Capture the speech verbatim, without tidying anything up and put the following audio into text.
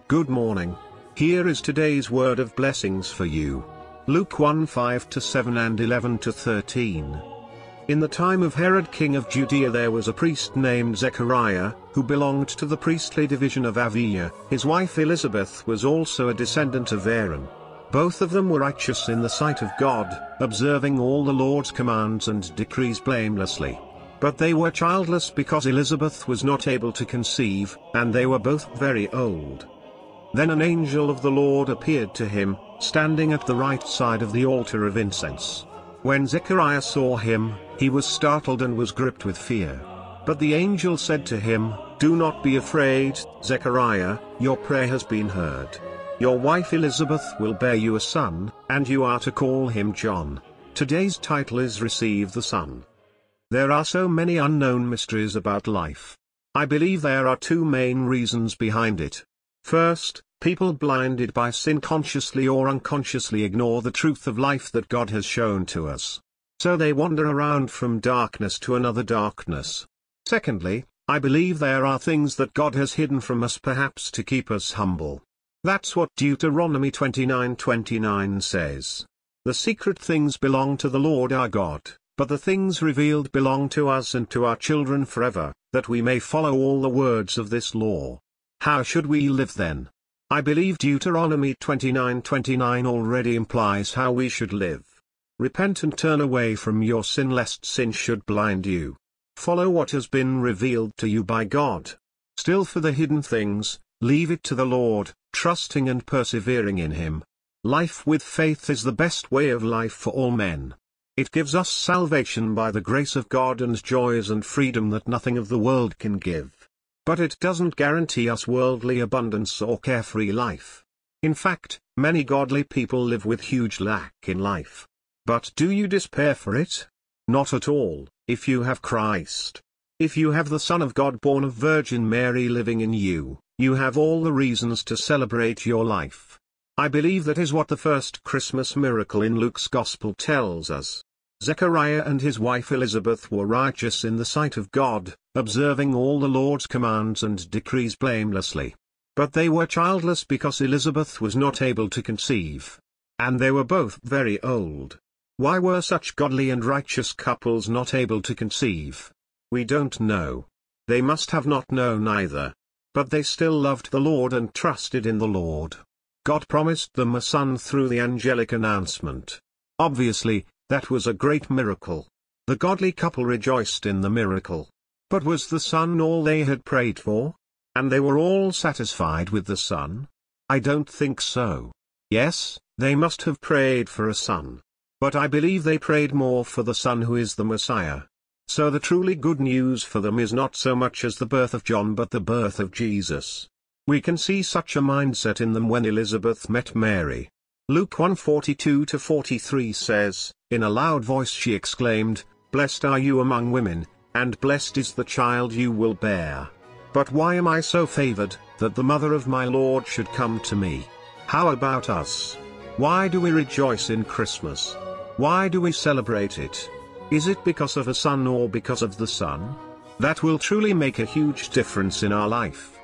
Good morning. Here is today's word of blessings for you. Luke one five to seven and eleven to thirteen. In the time of Herod king of Judea there was a priest named Zechariah, who belonged to the priestly division of Abijah. His wife Elizabeth was also a descendant of Aaron. Both of them were righteous in the sight of God, observing all the Lord's commands and decrees blamelessly. But they were childless because Elizabeth was not able to conceive, and they were both very old. Then an angel of the Lord appeared to him, standing at the right side of the altar of incense. When Zechariah saw him, he was startled and was gripped with fear. But the angel said to him, "Do not be afraid, Zechariah, your prayer has been heard. Your wife Elizabeth will bear you a son, and you are to call him John. Today's title is Receive the Son." There are so many unknown mysteries about life. I believe there are two main reasons behind it. First, people blinded by sin consciously or unconsciously ignore the truth of life that God has shown to us. So they wander around from darkness to another darkness. Secondly, I believe there are things that God has hidden from us, perhaps to keep us humble. That's what Deuteronomy twenty-nine twenty-nine says. The secret things belong to the Lord our God, but the things revealed belong to us and to our children forever, that we may follow all the words of this law. How should we live then? I believe Deuteronomy twenty-nine twenty-nine already implies how we should live. Repent and turn away from your sin lest sin should blind you. Follow what has been revealed to you by God. Still for the hidden things, leave it to the Lord, trusting and persevering in Him. Life with faith is the best way of life for all men. It gives us salvation by the grace of God and joys and freedom that nothing of the world can give. But it doesn't guarantee us worldly abundance or carefree life. In fact, many godly people live with huge lack in life. But do you despair for it? Not at all, if you have Christ. If you have the Son of God born of Virgin Mary living in you, you have all the reasons to celebrate your life. I believe that is what the first Christmas miracle in Luke's Gospel tells us. Zechariah and his wife Elizabeth were righteous in the sight of God, observing all the Lord's commands and decrees blamelessly. But they were childless because Elizabeth was not able to conceive. And they were both very old. Why were such godly and righteous couples not able to conceive? We don't know. They must have not known either. But they still loved the Lord and trusted in the Lord. God promised them a son through the angelic announcement. Obviously, that was a great miracle. The godly couple rejoiced in the miracle. But was the son all they had prayed for? And they were all satisfied with the son? I don't think so. Yes, they must have prayed for a son. But I believe they prayed more for the Son who is the Messiah. So the truly good news for them is not so much as the birth of John but the birth of Jesus. We can see such a mindset in them when Elizabeth met Mary. Luke one forty-two to forty-three says, "In a loud voice she exclaimed, 'Blessed are you among women, and blessed is the child you will bear. But why am I so favored, that the mother of my Lord should come to me?'" How about us? Why do we rejoice in Christmas? Why do we celebrate it? Is it because of a son or because of the Son? That will truly make a huge difference in our life.